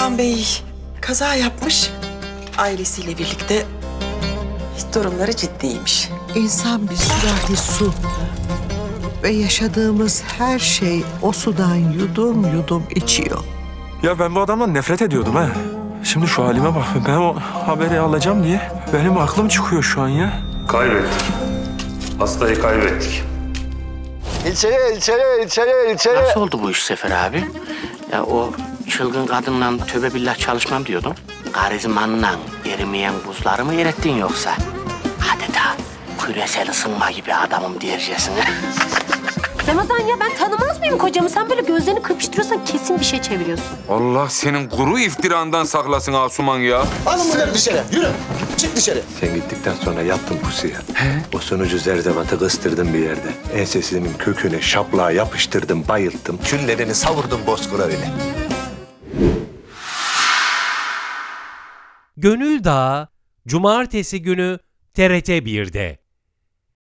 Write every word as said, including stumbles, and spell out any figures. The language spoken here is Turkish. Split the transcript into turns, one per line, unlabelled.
Sultan Bey kaza yapmış. Ailesiyle birlikte durumları ciddiymiş.
İnsan bir sürahi su ve yaşadığımız her şey o sudan yudum yudum içiyor.
Ya ben bu adamdan nefret ediyordum ha. Şimdi şu halime bak. Ben o haberi alacağım diye benim aklım çıkıyor şu an ya.
Kaybettik. Hastayı kaybettik.
İlçeye, ilçeye, ilçeye, ilçeye.
Nasıl oldu bu iş Sefer abi? Ya o çılgın kadınla tövbe billah çalışmam diyordun. Karizmanla erimeyen buzları mı erittin yoksa? Hadi da küresel ısınma gibi adamım diyeceksin.
Ramazan ya ben tanımaz mıyım kocamı? Sen böyle gözlerini kırpıştırıyorsan kesin bir şey çeviriyorsun.
Allah senin kuru iftirandan saklasın Asuman ya.
Alın bunları dışarı. Yürü. Çık dışarı.
Sen gittikten sonra yattım pusuya. O sonucu zerzevatı kıstırdım bir yerde. Ensesimin köküne şaplığa yapıştırdım, bayılttım. Küllerini savurdum bozkura öyle.
Gönül Dağı, Cumartesi günü T R T bir'de.